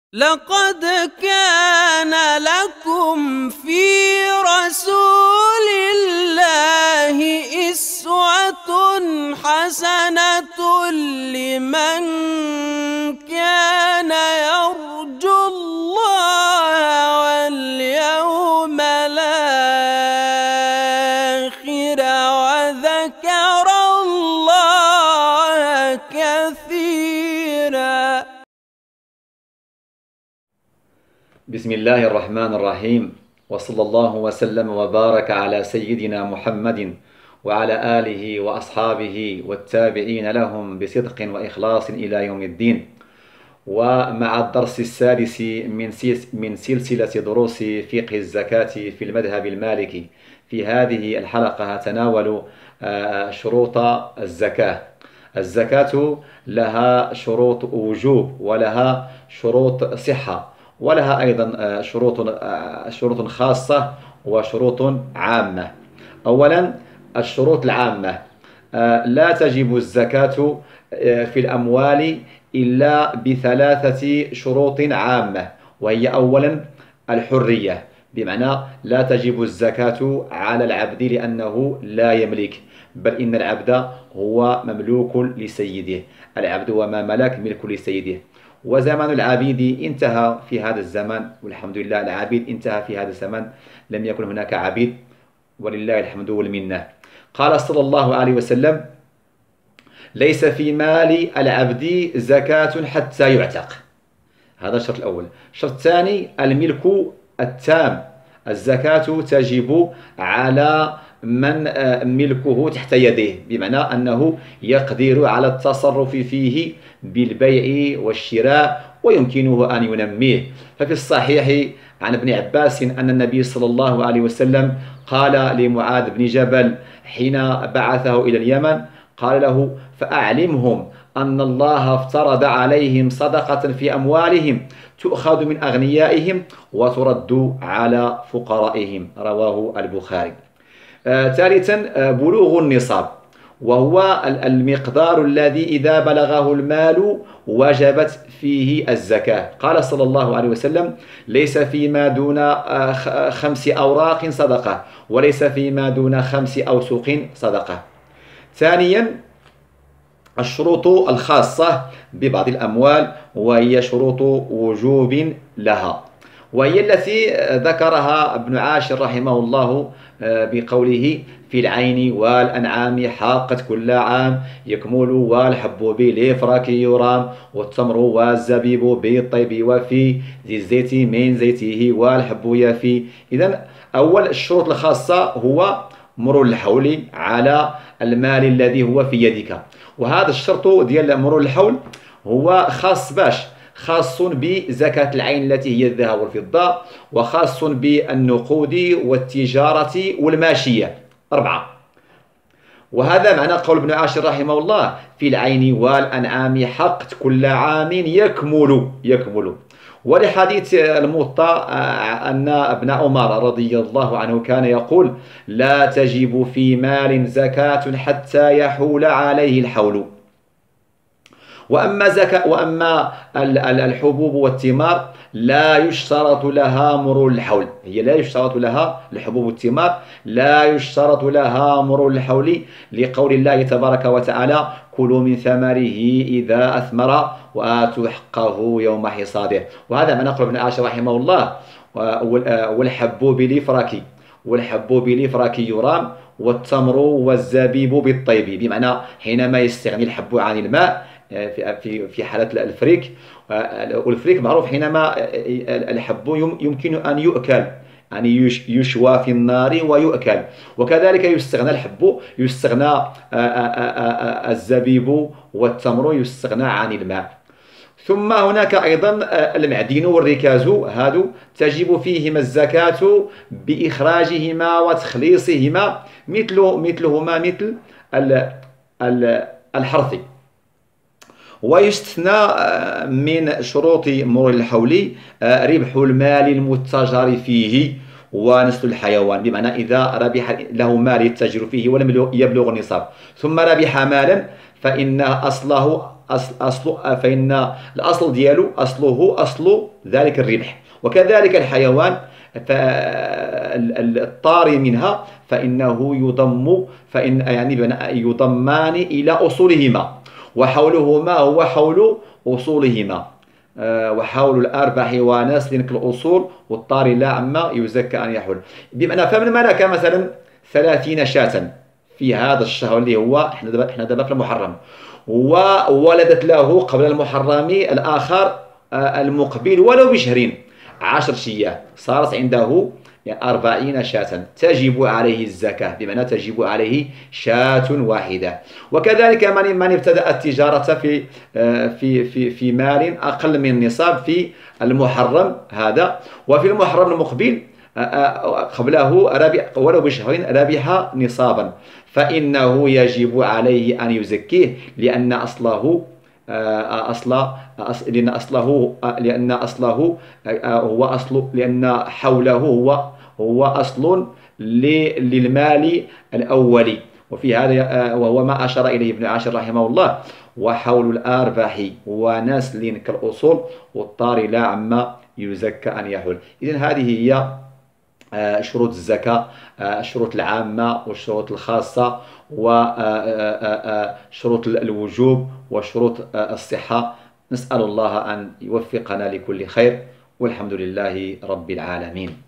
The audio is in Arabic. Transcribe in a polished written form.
لقد كان لكم في رسول الله أسوة حسنة لمن كان يرجو الله واليوم الآخر وذكر الله كثيرا. بسم الله الرحمن الرحيم، وصلى الله وسلم وبارك على سيدنا محمد وعلى آله وأصحابه والتابعين لهم بصدق وإخلاص إلى يوم الدين. ومع الدرس السادس من سلسلة دروس فقه الزكاة في المذهب المالكي، في هذه الحلقة هتناول شروط الزكاة. الزكاة لها شروط وجوب ولها شروط صحة، ولها أيضا شروط خاصة وشروط عامة. أولا الشروط العامة: لا تجب الزكاة في الأموال إلا بثلاثة شروط عامة، وهي أولا الحرية، بمعنى لا تجب الزكاة على العبد لأنه لا يملك، بل إن العبد هو مملوك لسيده، العبد وما ملك ملك لسيده. وزمن العبيد انتهى في هذا الزمن، والحمد لله العبيد انتهى في هذا الزمن، لم يكن هناك عبيد ولله الحمد والمنة. قال صلى الله عليه وسلم: ليس في مال العبد زكاة حتى يعتق. هذا الشرط الأول. الشرط الثاني الملك التام، الزكاة تجب على من ملكه تحت يديه، بمعنى أنه يقدر على التصرف فيه بالبيع والشراء ويمكنه أن ينميه. ففي الصحيح عن ابن عباس أن النبي صلى الله عليه وسلم قال لمعاذ بن جبل حين بعثه إلى اليمن، قال له: فأعلمهم أن الله افترض عليهم صدقة في أموالهم تؤخذ من أغنيائهم وترد على فقرائهم. رواه البخاري. ثالثا بلوغ النصاب، وهو المقدار الذي إذا بلغه المال وجبت فيه الزكاة. قال صلى الله عليه وسلم: ليس فيما دون 5 أوراق صدقة، وليس فيما دون 5 أوسق صدقة. ثانيا الشروط الخاصة ببعض الأموال، وهي شروط وجوب لها، وهي التي ذكرها ابن عاشر رحمه الله بقوله: في العين والأنعام حاقت كل عام، يكمل والحب لإفراك يرام، والتمر والزبيب بالطيب، وفي ذي الزيت من زيته والحب يفي. إذن أول الشروط الخاصة هو مرور الحول على المال الذي هو في يدك، وهذا الشرط ديال مرور الحول هو خاص بزكاة العين التي هي الذهب والفضة، وخاص بالنقود والتجارة والماشية 4. وهذا معنى قول ابن عاشر رحمه الله: في العين والأنعام حقت كل عام يكمل. ولحديث الموطأ أن ابن عمر رضي الله عنه كان يقول: لا تجب في مال زكاة حتى يحول عليه الحول. وأما الحبوب والثمار لا يشترط لها مرور الحول، هي لا يشترط لها الحبوب والثمار لا يشترط لها مرور الحول، لقول الله تبارك وتعالى: كلوا من ثمره إذا أثمر وآتوا حقه يوم حصاده. وهذا ما نقول ابن عاشر رحمه الله: والحبوب الإفراك يرام، والتمر والزبيب بالطيب، بمعنى حينما يستغني الحب عن الماء في حالة الفريك. والفريك معروف حينما الحب يمكن أن يؤكل، يعني يشوى في النار ويؤكل، وكذلك يستغنى الزبيب والتمر يستغنى عن الماء. ثم هناك أيضا المعدن والركاز، هذو تجب فيهما الزكاة بإخراجهما وتخليصهما، مثلهما مثل الحرث. ويستثنى من شروط مرور الحول ربح المال المتجر فيه ونسل الحيوان، بمعنى إذا ربح له مال يتجر فيه ولم يبلغ النصاب ثم ربح مالا، فإن أصله فإن الأصل ديالو أصل ذلك الربح. وكذلك الحيوان الطاري منها فإنه يضمان إلى أصولهما، وحولهما هو حول أصولهما، وحول الأرباح ونسل كالأصول، والطاري لا عما يزكى أن يحول. بمعنى فمن ملك مثلا 30 شاة في هذا الشهر اللي هو احنا دابا في المحرم، وولدت له قبل المحرم الآخر المقبل ولو بشهرين 10 شياه، صارت عنده 40 شاة، تجب عليه الزكاة، بمعنى تجب عليه شاة واحدة. وكذلك من ابتدأ التجارة في مال أقل من النصاب في المحرم هذا، وفي المحرم المقبل قبله ولو بشهرين ربح نصابا، فإنه يجب عليه أن يزكيه، لأن أصله لأن حوله هو أصل للمال الأولي. وفي هذا وهو ما أشار إليه ابن عاشر رحمه الله: وحول الأرباح ونسل كالأصول، والطاري لا عما يزكى أن يحول. إذن هذه هي شروط الزكاة، الشروط العامة والشروط الخاصة، وشروط الوجوب وشروط الصحة. نسأل الله أن يوفقنا لكل خير، والحمد لله رب العالمين.